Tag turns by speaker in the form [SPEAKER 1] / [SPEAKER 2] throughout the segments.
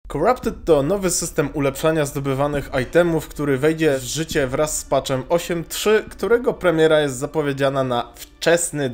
[SPEAKER 1] Corrupted to nowy system ulepszania zdobywanych itemów, który wejdzie w życie wraz z patchem 8.3, którego premiera jest zapowiedziana na wczesny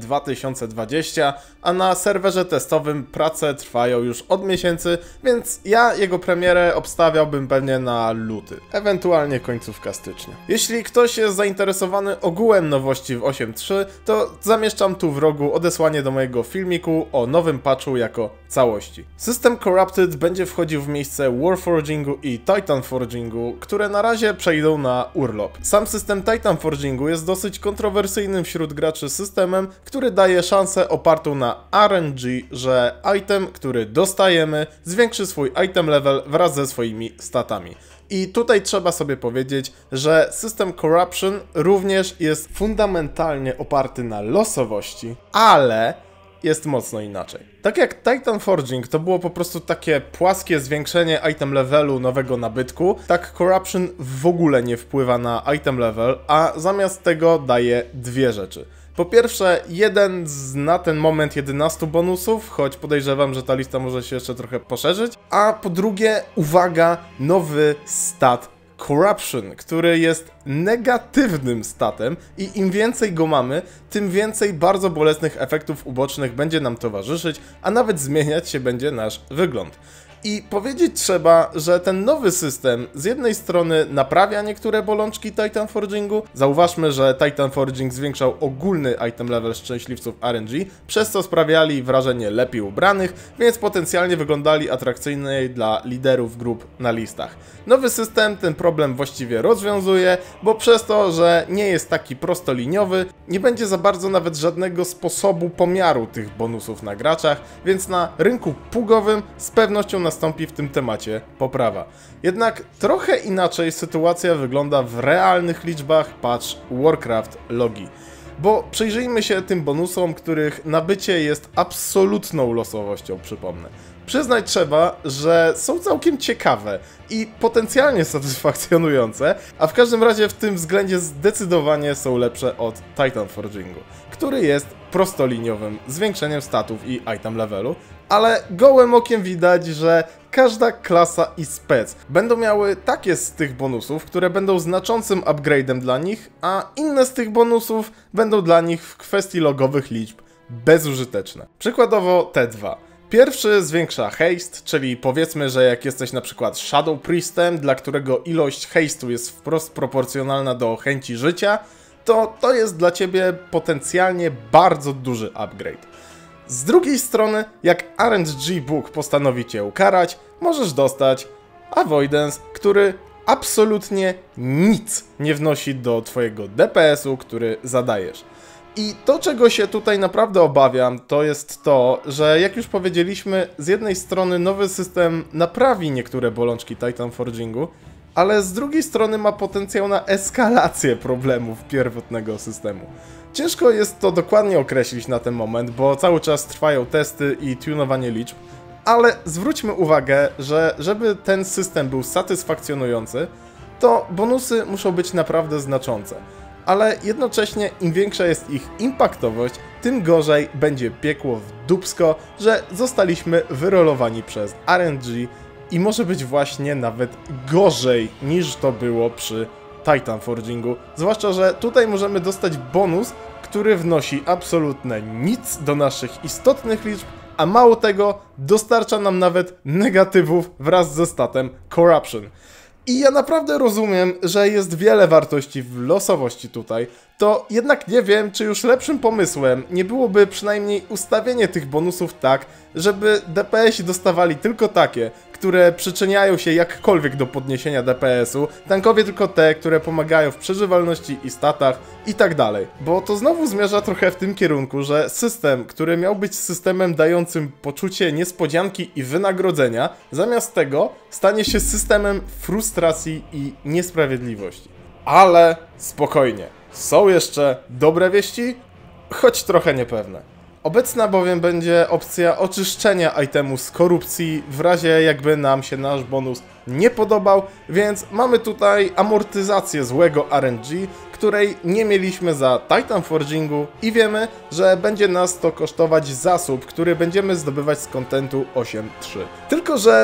[SPEAKER 1] 2020, a na serwerze testowym prace trwają już od miesięcy, więc ja jego premierę obstawiałbym pewnie na luty, ewentualnie końcówka stycznia. Jeśli ktoś jest zainteresowany ogółem nowości w 8.3, to zamieszczam tu w rogu odesłanie do mojego filmiku o nowym patchu jako całości. System Corrupted będzie wchodził w miejsce Warforgingu i Titanforgingu, które na razie przejdą na urlop. Sam system Titanforgingu jest dosyć kontrowersyjnym wśród graczy systemem, który daje szansę opartą na RNG, że item, który dostajemy, zwiększy swój item level wraz ze swoimi statami. I tutaj trzeba sobie powiedzieć, że system Corruption również jest fundamentalnie oparty na losowości, ale jest mocno inaczej. Tak jak Titan Forging to było po prostu takie płaskie zwiększenie item levelu nowego nabytku, tak Corruption w ogóle nie wpływa na item level, a zamiast tego daje dwie rzeczy. Po pierwsze, jeden z na ten moment 11 bonusów, choć podejrzewam, że ta lista może się jeszcze trochę poszerzyć, a po drugie, uwaga, nowy stat Corruption, który jest negatywnym statem i im więcej go mamy, tym więcej bardzo bolesnych efektów ubocznych będzie nam towarzyszyć, a nawet zmieniać się będzie nasz wygląd. I powiedzieć trzeba, że ten nowy system z jednej strony naprawia niektóre bolączki Titan Forgingu. Zauważmy, że Titan Forging zwiększał ogólny item level szczęśliwców RNG, przez co sprawiali wrażenie lepiej ubranych, więc potencjalnie wyglądali atrakcyjniej dla liderów grup na listach. Nowy system ten problem właściwie rozwiązuje, bo przez to, że nie jest taki prostoliniowy, nie będzie za bardzo nawet żadnego sposobu pomiaru tych bonusów na graczach, więc na rynku pugowym z pewnością nastąpi w tym temacie poprawa. Jednak trochę inaczej sytuacja wygląda w realnych liczbach patch Warcraft Logi. Bo przyjrzyjmy się tym bonusom, których nabycie jest absolutną losowością, przypomnę. Przyznać trzeba, że są całkiem ciekawe i potencjalnie satysfakcjonujące, a w każdym razie w tym względzie zdecydowanie są lepsze od Titan Forgingu, który jest prostoliniowym zwiększeniem statów i item levelu, ale gołym okiem widać, że każda klasa i spec będą miały takie z tych bonusów, które będą znaczącym upgrade'em dla nich, a inne z tych bonusów będą dla nich w kwestii logowych liczb bezużyteczne. Przykładowo te dwa. Pierwszy zwiększa haste, czyli powiedzmy, że jak jesteś na przykład Shadow Priestem, dla którego ilość haste'u jest wprost proporcjonalna do chęci życia, to jest dla ciebie potencjalnie bardzo duży upgrade. Z drugiej strony, jak RNG Book postanowi cię ukarać, możesz dostać Avoidance, który absolutnie nic nie wnosi do twojego DPS-u, który zadajesz. I to, czego się tutaj naprawdę obawiam, to jest to, że jak już powiedzieliśmy, z jednej strony nowy system naprawi niektóre bolączki Titan Forgingu, ale z drugiej strony ma potencjał na eskalację problemów pierwotnego systemu. Ciężko jest to dokładnie określić na ten moment, bo cały czas trwają testy i tunowanie liczb, ale zwróćmy uwagę, że żeby ten system był satysfakcjonujący, to bonusy muszą być naprawdę znaczące. Ale jednocześnie im większa jest ich impaktowość, tym gorzej będzie piekło w dupsko, że zostaliśmy wyrolowani przez RNG i może być właśnie nawet gorzej niż to było przy Titan Forgingu. Zwłaszcza, że tutaj możemy dostać bonus, który wnosi absolutnie nic do naszych istotnych liczb, a mało tego, dostarcza nam nawet negatywów wraz ze statem Corruption. I ja naprawdę rozumiem, że jest wiele wartości w losowości tutaj, to jednak nie wiem, czy już lepszym pomysłem nie byłoby przynajmniej ustawienie tych bonusów tak, żeby DPS-i dostawali tylko takie, które przyczyniają się jakkolwiek do podniesienia DPS-u, tankowie tylko te, które pomagają w przeżywalności i statach i tak dalej. Bo to znowu zmierza trochę w tym kierunku, że system, który miał być systemem dającym poczucie niespodzianki i wynagrodzenia, zamiast tego stanie się systemem frustracji i niesprawiedliwości. Ale spokojnie, są jeszcze dobre wieści, choć trochę niepewne. Obecna bowiem będzie opcja oczyszczenia itemu z korupcji w razie jakby nam się nasz bonus nie podobał, więc mamy tutaj amortyzację złego RNG, której nie mieliśmy za Titan Forgingu i wiemy, że będzie nas to kosztować zasób, który będziemy zdobywać z kontentu 8.3. Tylko że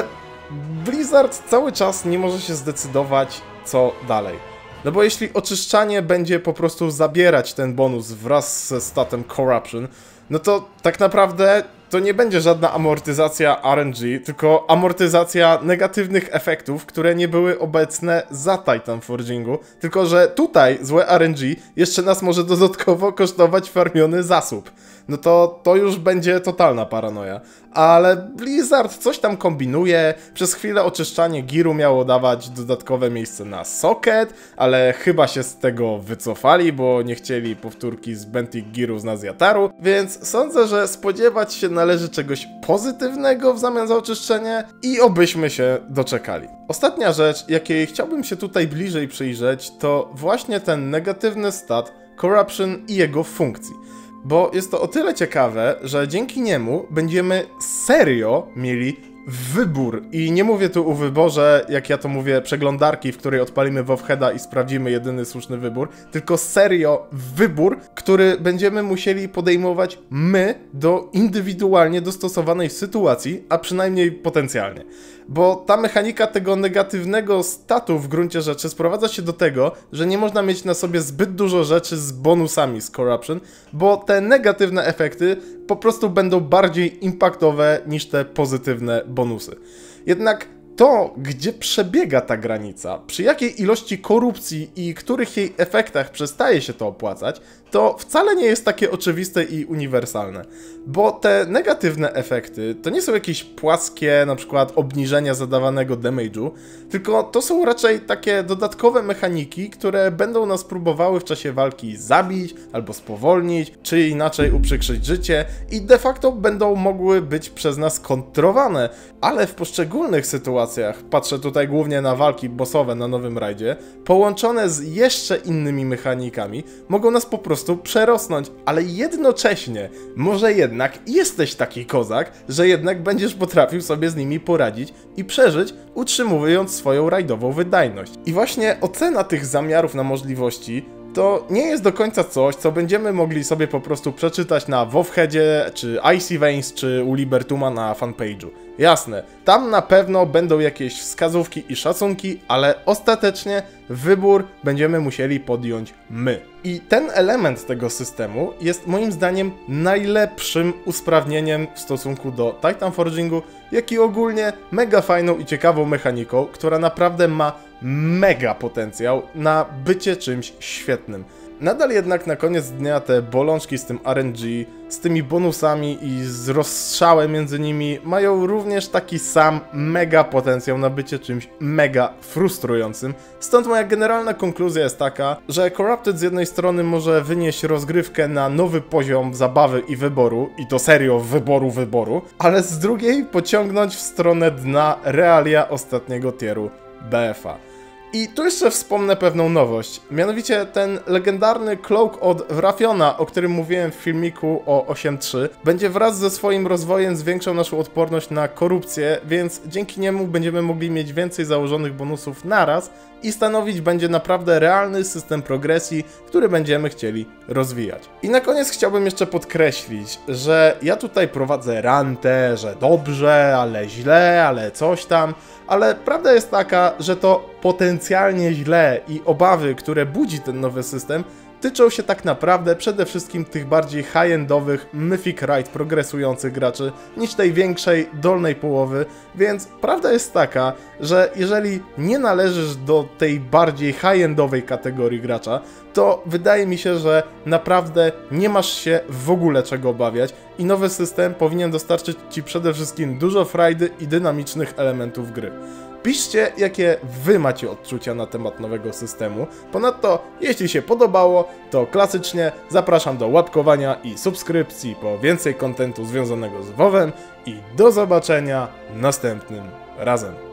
[SPEAKER 1] Blizzard cały czas nie może się zdecydować, co dalej. No bo jeśli oczyszczanie będzie po prostu zabierać ten bonus wraz ze statem Corruption, no to tak naprawdę to nie będzie żadna amortyzacja RNG, tylko amortyzacja negatywnych efektów, które nie były obecne za Titanforgingu, tylko że tutaj złe RNG jeszcze nas może dodatkowo kosztować farmiony zasób. No to już będzie totalna paranoja. Ale Blizzard coś tam kombinuje, przez chwilę oczyszczanie Giru miało dawać dodatkowe miejsce na Socket, ale chyba się z tego wycofali, bo nie chcieli powtórki z Bentic Giru z Naziataru, więc sądzę, że spodziewać się należy czegoś pozytywnego w zamian za oczyszczenie i obyśmy się doczekali. Ostatnia rzecz, jakiej chciałbym się tutaj bliżej przyjrzeć, to właśnie ten negatywny stat Corruption i jego funkcji. Bo jest to o tyle ciekawe, że dzięki niemu będziemy serio mieli wybór. I nie mówię tu o wyborze, jak ja to mówię, przeglądarki, w której odpalimy Wowheada i sprawdzimy jedyny słuszny wybór, tylko serio wybór, który będziemy musieli podejmować my do indywidualnie dostosowanej sytuacji, a przynajmniej potencjalnie. Bo ta mechanika tego negatywnego statu w gruncie rzeczy sprowadza się do tego, że nie można mieć na sobie zbyt dużo rzeczy z bonusami z Corruption, bo te negatywne efekty po prostu będą bardziej impaktowe niż te pozytywne bonusy. Jednak to, gdzie przebiega ta granica, przy jakiej ilości korupcji i których jej efektach przestaje się to opłacać, to wcale nie jest takie oczywiste i uniwersalne. Bo te negatywne efekty to nie są jakieś płaskie, na przykład obniżenia zadawanego damage'u, tylko to są raczej takie dodatkowe mechaniki, które będą nas próbowały w czasie walki zabić, albo spowolnić, czy inaczej uprzykrzyć życie i de facto będą mogły być przez nas kontrowane, ale w poszczególnych sytuacjach, patrzę tutaj głównie na walki bossowe na nowym rajdzie, połączone z jeszcze innymi mechanikami, mogą nas po prostu przerosnąć, ale jednocześnie może jednak jesteś taki kozak, że jednak będziesz potrafił sobie z nimi poradzić i przeżyć, utrzymując swoją rajdową wydajność. I właśnie ocena tych zamiarów na możliwości to nie jest do końca coś, co będziemy mogli sobie po prostu przeczytać na Wowheadzie, czy Icy Veins, czy u Libertuma na fanpage'u. Jasne, tam na pewno będą jakieś wskazówki i szacunki, ale ostatecznie wybór będziemy musieli podjąć my. I ten element tego systemu jest moim zdaniem najlepszym usprawnieniem w stosunku do Titanforgingu, jak i ogólnie mega fajną i ciekawą mechaniką, która naprawdę ma mega potencjał na bycie czymś świetnym. Nadal jednak na koniec dnia te bolączki z tym RNG, z tymi bonusami i z rozstrzałem między nimi mają również taki sam mega potencjał na bycie czymś mega frustrującym. Stąd moja generalna konkluzja jest taka, że Corrupted z jednej strony może wynieść rozgrywkę na nowy poziom zabawy i wyboru, i to serio wyboru, ale z drugiej pociągnąć w stronę dna realia ostatniego tieru BF-a. I tu jeszcze wspomnę pewną nowość, mianowicie ten legendarny Cloak od Wrathiona, o którym mówiłem w filmiku o 8.3, będzie wraz ze swoim rozwojem zwiększał naszą odporność na korupcję, więc dzięki niemu będziemy mogli mieć więcej założonych bonusów naraz i stanowić będzie naprawdę realny system progresji, który będziemy chcieli rozwijać. I na koniec chciałbym jeszcze podkreślić, że ja tutaj prowadzę rantę, że dobrze, ale źle, ale coś tam, ale prawda jest taka, że to potencjalnie źle i obawy, które budzi ten nowy system, tyczą się tak naprawdę przede wszystkim tych bardziej high-endowych, mythic raid progresujących graczy niż tej większej, dolnej połowy, więc prawda jest taka, że jeżeli nie należysz do tej bardziej high-endowej kategorii gracza, to wydaje mi się, że naprawdę nie masz się w ogóle czego obawiać i nowy system powinien dostarczyć Ci przede wszystkim dużo frajdy i dynamicznych elementów gry. Piszcie, jakie wy macie odczucia na temat nowego systemu. Ponadto, jeśli się podobało, to klasycznie zapraszam do łapkowania i subskrypcji po więcej kontentu związanego z WoWem i do zobaczenia następnym razem.